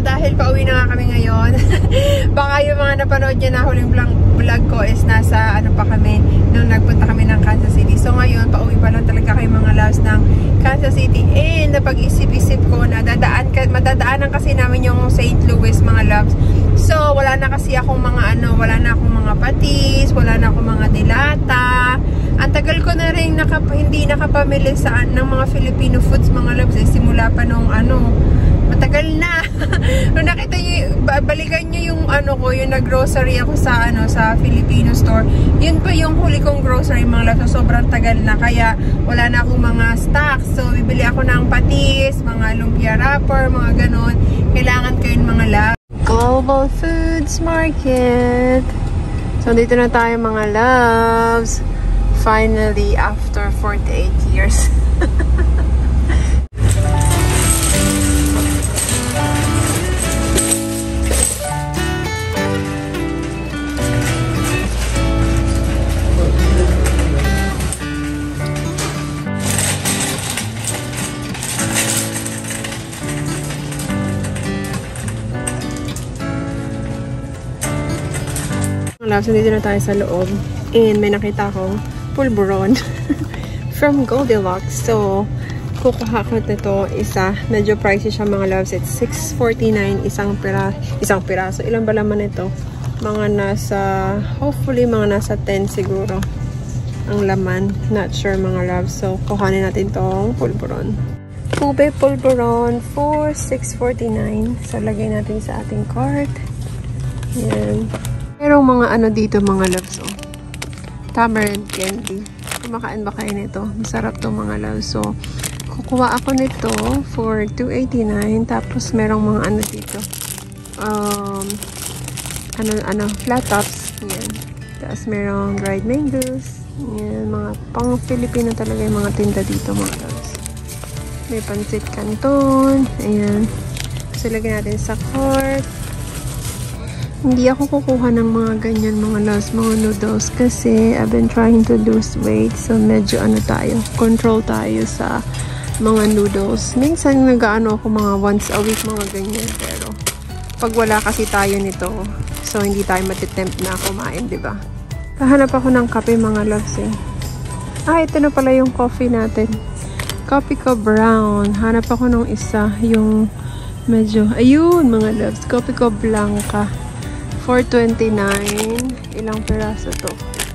dahil pauwi na nga kami ngayon. Baka yung mga napanood nyo na huling vlog ko is nasa ano pa kami nung nagpunta kami ng Kansas City. So ngayon, pauwi pa lang talaga kayo mga loves ng Kansas City. And napag-isip-isip ko na madadaanan kasi namin yung St. Louis mga loves. So wala na kasi akong mga wala na akong mga patis, wala na akong mga dilata. Ang tagal ko na rin hindi nakapamili ng mga Filipino foods mga loves. Simula pa nung matagal na. Nung nakita nyo, balikan nyo yung yung nag-grocery ako sa sa Filipino store. Yun pa yung huli kong grocery mga loves. So, sobrang tagal na. Kaya wala na akong mga stocks. So, bibili ako ng patis, mga lumpia wrapper, mga ganon. Kailangan ko yun mga loves. Global Foods Market. So, dito na tayo mga loves. Finally, after 48 years. So, dito na tayo sa loob. And may nakita akong pulburon from Goldilocks. So, kukuha ko nito isa. Medyo pricey siya mga loves. It's $6.49 isang piraso. Ilan ba laman ito? Mga nasa, hopefully mga nasa 10 siguro ang laman. Not sure mga loves. So, kuhanin natin tong pulburon. Ube pulburon for $6.49. So, lagay natin sa ating cart. Yan. Merong mga dito mga loves, tamarind candy. Kumakain ba kayo nito? Masarap to mga loves. So, kukuha ako nito for $2.89. Tapos merong mga dito. Flat tops. Yan. Tapos merong dried mangoes. Yan, mga pang Filipino talaga yung mga tinda dito mga loves. May pancit canton. Ayan. So, lagyan natin sa cart. Hindi ako kukuha ng mga ganyan mga loves, mga noodles kasi I've been trying to lose weight. So medyo control tayo sa mga noodles. Minsan nag-ano ako mga once a week mga ganyan. Pero pag wala kasi tayo nito, so hindi tayo matitempt na kumain, diba? Kahanap ako ng kape mga loves eh. Ito na pala yung coffee natin. Coffee ko brown. Hanap ako ng isa, yung medyo, ayun mga loves, coffee ko blanca. $4.29. Ilang piraso to?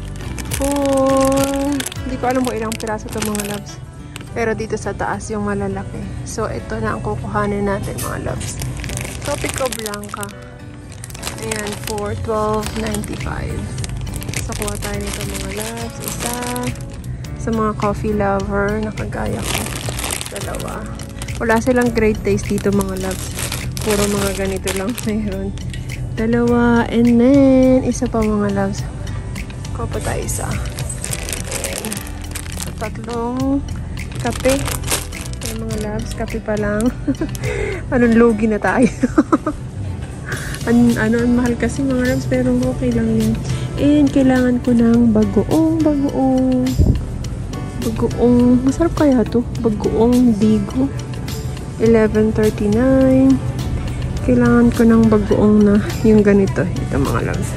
Hindi ko alam kung ilang piraso to mga loves. Pero dito sa taas yung malalaki. So, ito na ang kukuhanin natin mga loves. Tropico Blanca. Ayan, for $12.95. So, kuha tayo nito mga loves. Isa. Sa mga coffee lover, nakagaya ko. Dalawa. Wala silang great taste dito mga loves. Puro mga ganito lang mayroon. Dalawa, and then isa pa mga loves. Kuha pa tayo isa. Ayan. So, 3 kape. Ayan mga loves, kape pa lang. Anong lugi na tayo. Ang mahal kasi mga loves, pero okay lang yun. And kailangan ko ng bagoong. Masarap kaya to? Bagoong digo. $11.39. Kailangan ko ng bagoong na yung ganito. Ito mga loves.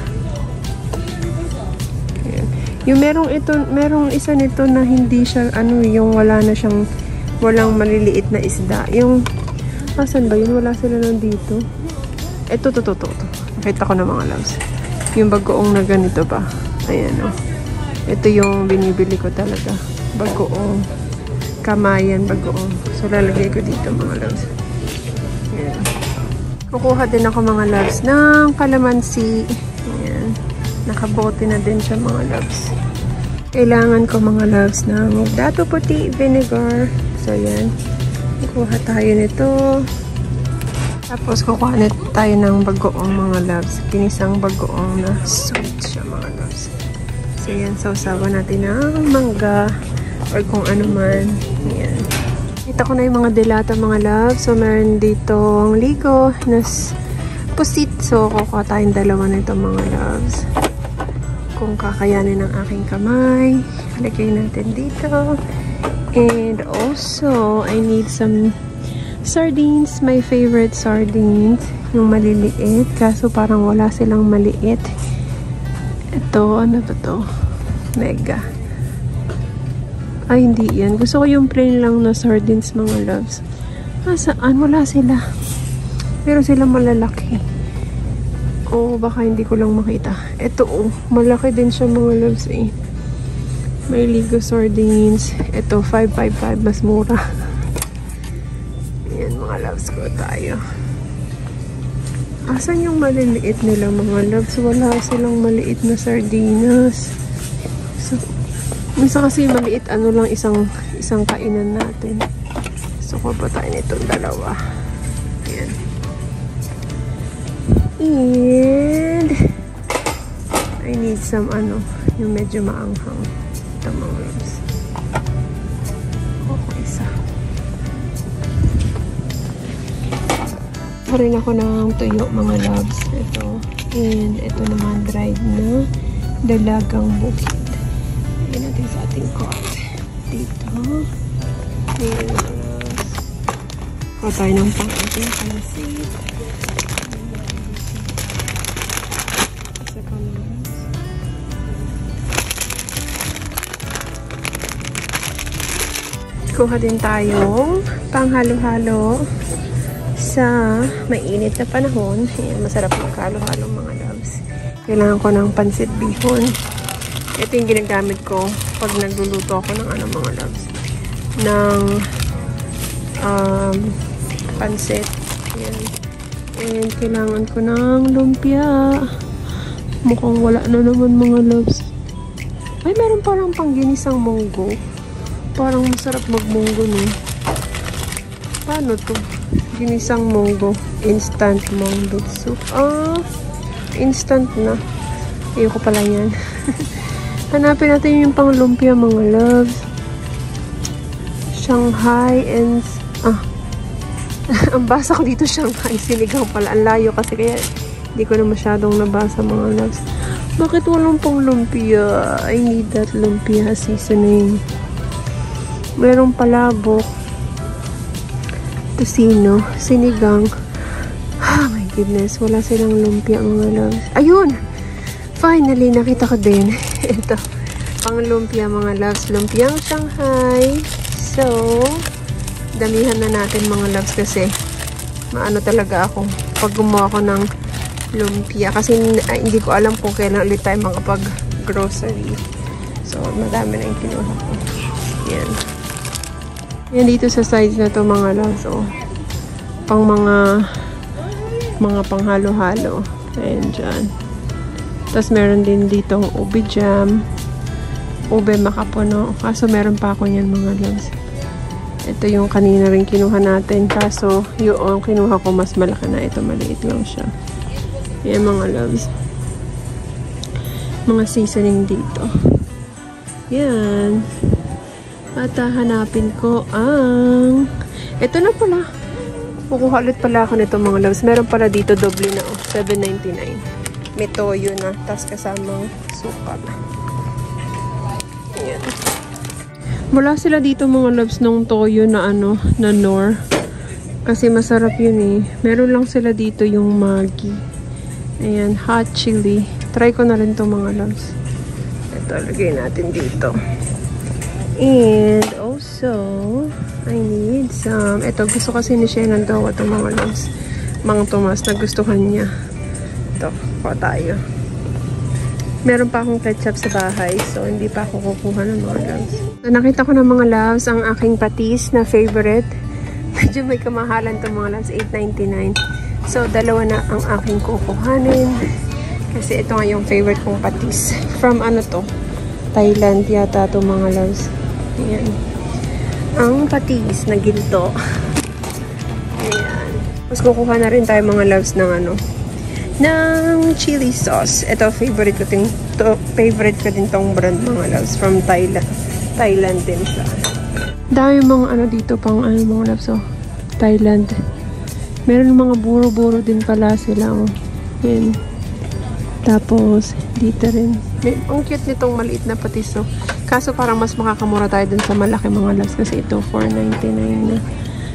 Ayan. Yung merong isa nito na hindi siya, yung walang maliliit na isda. Yung, asan ba yun? Wala sila nandito. Ito. Nakita ko na mga loves. Yung bagoong na ganito ba? Ayan o. Ito yung binibili ko talaga. Bagoong. Kamayan bagoong. So, lalagay ko dito mga loves. Ayan. Kukuha din ako mga loves ng kalamansi. Ayan. Nakabote na din siya mga loves. Kailangan ko mga loves ng dato puti vinegar. So, ayan. Kukuha tayo nito. Tapos, kukuha tayo ng bagoong mga loves. Kinisang bagoong na sweet siya mga loves. So, ayan. Sausawan natin ng mangga or kung ano man. Ayan. Kita ko na yung mga delata mga love. So, meron dito ang ligo na pusit. So, kukuha tayong dalawa nito mga loves. Kung kakayanin ng aking kamay. Lagay natin dito. And also, I need some Sardines, my favorite sardines. Yung maliliit. Kaso parang wala silang maliit. Ito, ano ba to? Mega. Ay, hindi yan. Gusto ko yung plain lang na sardines, mga loves. Saan? Wala sila. Pero sila malalaki. O, baka hindi ko lang makita. Ito, oh. Malaki din siya, mga loves, eh. May Ligo sardines. Ito, 555. Mas mura. Ayan, mga loves ko tayo. Asan yung maliliit nila, mga loves? Wala silang maliit na sardinas. So, minsan kasi maliit, ano lang, isang kainan natin. So, ko pa tayo nitong dalawa. Ayan. And I need some, yung medyo maanghang. Ito, mga loves. Okay, isa. Rin ako ng tuyo, mga loves. Ito. And ito naman dried na dalagang bukid. Lagyan natin sa ating cart. Dito. Ayan, mga loves. Kuha tayo ng pang-ating pansit. Isa pa, mga loves. Kuha din tayong panghalo-halo sa mainit na panahon. Ayan, masarap magkalo-halo, mga loves. Kailangan ko ng pansit bihon. Ito yung ginagamit ko pag nagluluto ako ng mga loves. Ng pansit. Ayan. And kailangan ko ng lumpia. Mukhang wala na naman, mga loves. Ay, meron parang pangginisang munggo. Parang masarap magmunggo, no? Paano to? Ginisang munggo. Instant munggo soup. Instant na. Ayoko pala yan. Hanapin natin yung pang lumpia, mga loves. Shanghai and... ang basa ko dito, Shanghai. Sinigang pala. Ang layo kasi kaya hindi ko na masyadong nabasa, mga loves. Bakit walang pang lumpia? I need that lumpia seasoning. Merong palabok. Tocino, sinigang. Oh my goodness, wala silang lumpia, mga loves. Ayun! Finally, nakita ko din. Ito, pang lumpia, mga loves. Lumpiang Shanghai. So, damihan na natin, mga loves, kasi maano talaga ako pag gumawa ko ng lumpia. Kasi hindi ko alam kung kailan ulit tayo makapag-grocery. So, madami na yung kinuha ko. Yan. Yan dito sa sides na to, mga loves, oh. Pang mga panghalo-halo. Ayan dyan. Tapos meron din dito ube jam. Ube makapuno. Kaso meron pa ako yan, mga loves. Ito yung kanina rin kinuha natin. Kaso yung kinuha ko mas malaki na. Ito maliit lang siya. Ayan, mga loves. Mga seasoning dito. Yan. At hanapin ko ang... Ito na pala. Kukuha ulit pala ako nito, mga loves. Meron pala dito doble na, oh. $7.99. May toyo na. Tapos kasamang suka. Ayan. Wala sila dito, mga loves, nung toyo na na Knorr. Kasi masarap yun, eh. Meron lang sila dito yung Maggi. Ayan, hot chili. Try ko na rin to, mga loves. Ito, lagay natin dito. And also, I need some. Ito, gusto kasi ni Shannon daw ito, mga loves. Mang Tomas, nagustuhan niya. Ito, kuha tayo. Meron pa akong ketchup sa bahay, so hindi pa ako kukuha ng mga loves. So, nakita ko ng mga loves ang aking patis na favorite. Medyo may kamahalan to, mga loves, $8.99. So, dalawa na ang aking kukuhanin. Kasi ito nga yung favorite kong patis. From to? Thailand yata to, mga loves. Ayan. Ang patis na ginto. Ayan. Mas kukuha na rin tayo, mga loves, ng ng chili sauce. Ito, favorite ko din tong brand, mga loves. From Thailand. Thailand din siya. Dami mga dito pang mga loves, oh. Thailand. Meron mga buro-buro din pala sila, oh. Ayan. Tapos, dito rin. Ang cute nitong maliit na patis, oh. Kaso parang mas makakamura tayo dun sa malaki, mga loves, kasi ito $4.99 na.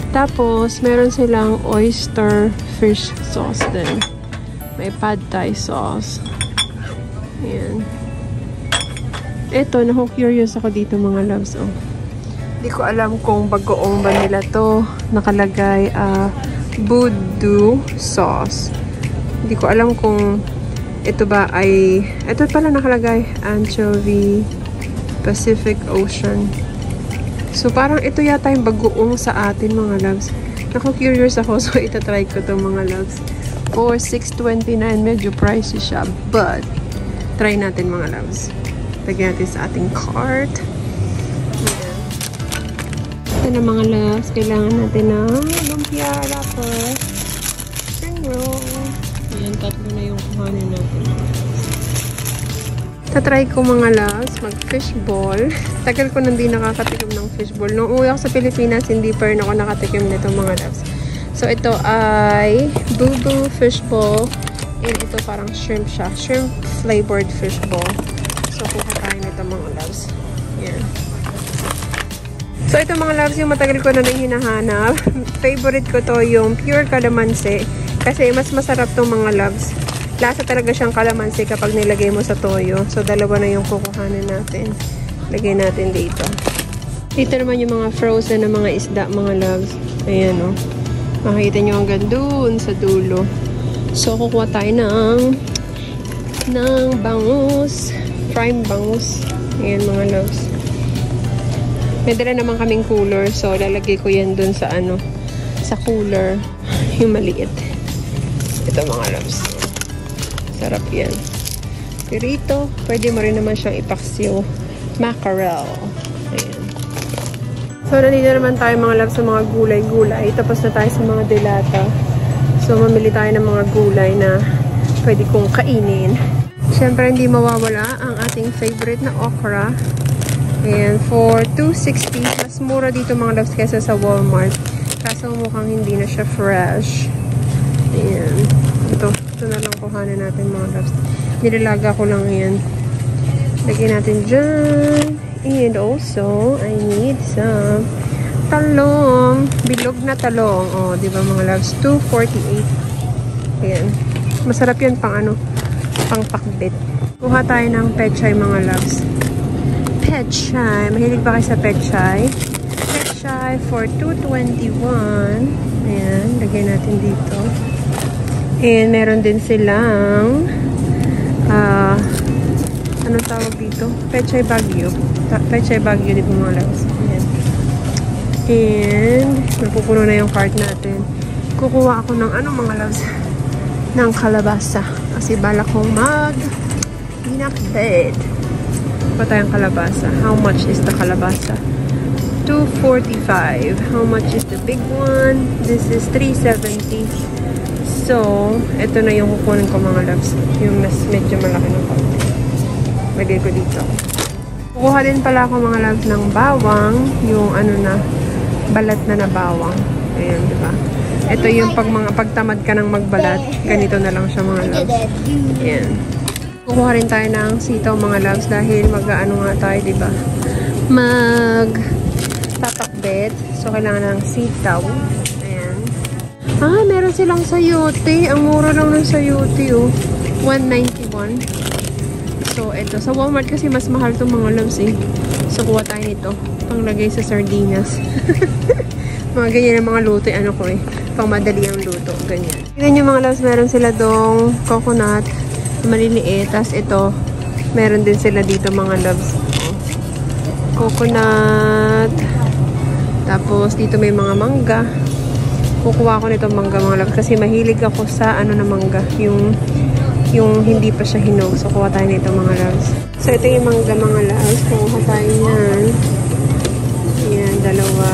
Tapos, meron silang oyster fish sauce din. May pad thai sauce. Ayan. Ito, naku-curious ako dito mga loves. Oh. Hindi ko alam kung bagoong ba nila to. Nakalagay, Voodoo sauce. Hindi ko alam kung ito ba ay... Ito pala nakalagay, anchovy, Pacific Ocean. So, parang ito yata yung bagoong sa atin mga loves. Naku-curious ako, so itatry ko to mga loves. For $6.29, medyo pricey siya. But, try natin mga loves. Lagyan natin sa ating cart. Ayan. Ito na mga loves. Kailangan natin ng lumpia wrapper. Spring roll. Ayan, tatlo na yung kuhanin natin. Tatry ko mga loves, mag-fishball. Tagal ko nang di nakakatikim ng fishball. Nung uwi ako sa Pilipinas, hindi pa rin ako nakatikim nito mga loves. So, ito ay Boo fishball. And ito parang shrimp siya. Shrimp flavored fishball. So, kuha tayo nito mga loves. Yan. So, ito mga loves, yung matagal ko na rin hinahanap. Favorite ko to yung pure calamansi. Kasi mas masarap tong mga loves. Lasa talaga siyang calamansi kapag nilagay mo sa toyo. So, dalawa na yung kukuhanin natin. Lagay natin dito. Dito naman yung mga frozen na mga isda, mga loves. Ayan, o. Makikita nyo hanggang doon sa dulo. So, kukuha tayo ng bangus. Prime bangus. Ayan, mga loves. May dala naman kaming cooler. So, lalagay ko yan doon sa sa cooler. Yung maliit. Ito, mga loves. Sarap yan. Pirito. Pwede mo rin naman siyang ipaksiw. Mackerel. Ayan. So, nandito naman tayo mga loves sa mga gulay-gulay. Tapos na tayo sa mga delata. So, mamili tayo ng mga gulay na pwede kong kainin. Siyempre, hindi mawawala ang ating favorite na okra. Ayan, for $2.60. Mas mura dito mga loves kaysa sa Walmart. Kaso mukhang hindi na siya fresh. Ayan. Ito na lang kuhanin natin mga loves. Nilalaga ko lang yan. Lagyan natin dyan. And also, I need some talong. Bilog na talong. O, di ba mga loves? $2.48. Ayan. Masarap yan pang pang pakbit. Kuha tayo ng pechay mga loves. Pechay. Mahilig ba kayo sa pechay? Pechay for $2.21. Ayan. Lagyan natin dito. And meron din silang anong tawag dito? Pechay Baguio. Pechay Baguio di po mga loves. Ayan. And napupuno na yung cart natin. Kukuha ako ng mga loves? Ng kalabasa. Kasi balak kong mag-inakbed. Pa tayong kalabasa. How much is the kalabasa? $2.45. How much is the big one? This is $3.70. So, ito na yung kukunin ko mga loves. Yung medyo malaki ng konti. Lagay ko dito. Kukuha din pala ako mga loves ng bawang. Yung balat na bawang. Ayan, diba? Ito yung pagtamad ka ng magbalat. Ganito na lang siya mga loves. Ayan. Kukuha rin tayo ng sitaw mga loves. Dahil nga tayo, diba? Tatakbet. So, kailangan ng sitaw. Meron silang sayote. Ang mura lang ng sayote, oh. $1.91. So, eto. Sa Walmart kasi mas mahal itong mga loves, eh. So, kuha tayo nito. Panglagay sa sardinas. Mga ganyan ang mga luto, ko, eh. Pang madali ang luto. Ganyan. Tignan yung mga loves, meron sila dong coconut. Maliliit. Tapos, ito. Meron din sila dito, mga loves. Coconut. Tapos, dito may mga mangga. Kukuha ko nitong mangga mga loves kasi mahilig ako sa na mangga, yung hindi pa siya hinog. So, kuha tayo nito mga loves. So, ito yung mangga mga loves. Kuha tayo yan. Yan, dalawa.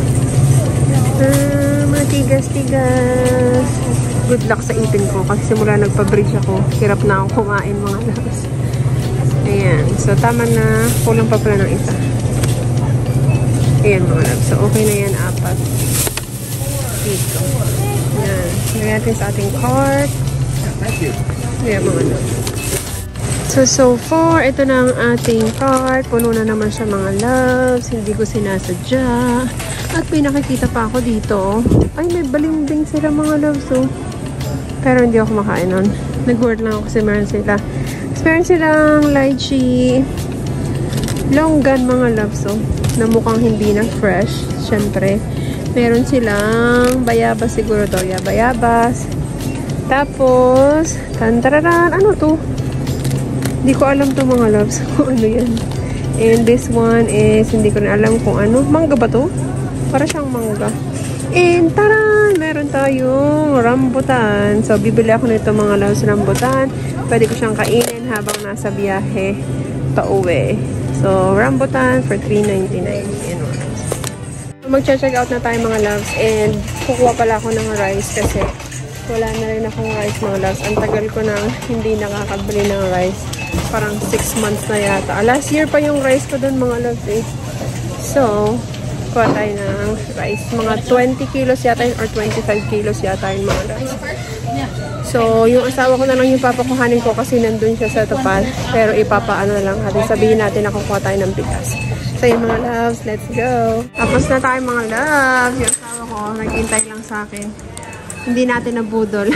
Matigas-tigas. Good luck sa ipin ko kasi simula nagpa-bridge ako. Hirap na ako kumain mga loves. Ayan. So, tama na. Kulang pa pala ng isa. Ayan mga loves. So, okay na yan, 4. Dito. Yan. Lagyan natin sa ating cart. Yan mga loves. So far, ito na ang ating cart. Puno na naman siya mga loves. Hindi ko sinasadya. At may nakikita pa ako dito. Ay, may balimbing sila mga loves, oh. Pero hindi ako makain nun. Nag-word lang ako kasi meron sila. Meron silang lychee longgan mga loves, oh. Na mukhang hindi na fresh. Siyempre. Meron silang bayabas siguro to. Yeah, bayabas. Tapos, tantararan. Ano to? Hindi ko alam to mga loves. Kung ano yan. And this one is, hindi ko na alam kung ano. Mangga ba to? Para siyang mangga. And taran! Meron tayong rambutan. So, bibili ako nito mga loves rambutan. Pwede ko siyang kainin habang nasa biyahe pauwi. So, rambutan for $3.99. So, mag-check out na tayo mga loves. And kukuha pala ako ng rice kasi wala na rin akong rice mga loves. Ang tagal ko nang hindi nakakabili ng rice. Parang 6 months na yata. Last year pa yung rice ko dun mga loves eh. So, kuha tayo ng rice. Mga 20 kilos yata yun or 25 kilos yata yun mga loves. So, yung asawa ko na lang yung papakuhanin ko kasi nandun siya sa Topal. Pero ipapaano na lang natin. Sabihin natin na kukuha tayo ng bigas. So, yung mga loves, let's go. Tapos na tayo mga loves. Yung asawa ko, naghintay lang sa akin. Hindi natin nabudol.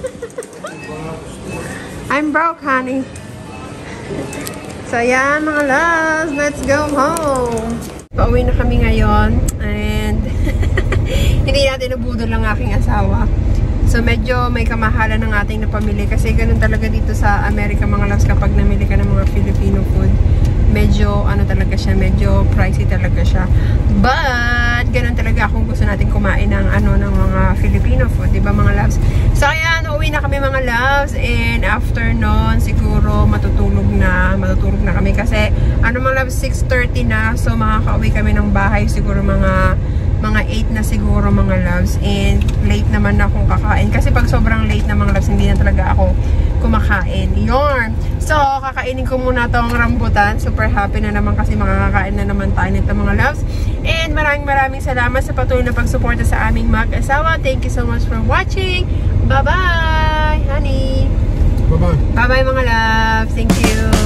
I'm broke, honey. So, yan mga loves. Let's go home. Pauwi na kami ngayon. And hindi natin nabudol ang aking asawa. So, medyo may kamahalan ng ating napamili. Kasi ganun talaga dito sa Amerika mga loves kapag namili ka ng mga Filipino food. Medyo, ano talaga siya, medyo pricey talaga siya. But, ganun talaga kung gusto natin kumain ng, ano, ng mga Filipino food. Diba mga loves? So, ayan, uwi na kami mga loves. And after nun, siguro matutulog na kami. Kasi, ano mga loves, 6:30 na. So, makakauwi kami ng bahay. Siguro mga 8 na siguro mga loves. And late naman na akong kakain. Kasi pag sobrang late na mga loves, hindi na talaga ako kumakain. Yorn! So, kakainin ko muna tong rambutan. Super happy na naman kasi makakakain na naman tayo nito mga loves. And maraming salamat sa patuloy na pagsuporta sa aming mag-asawa. Thank you so much for watching. Bye-bye, honey! Bye-bye! Bye-bye mga loves! Thank you!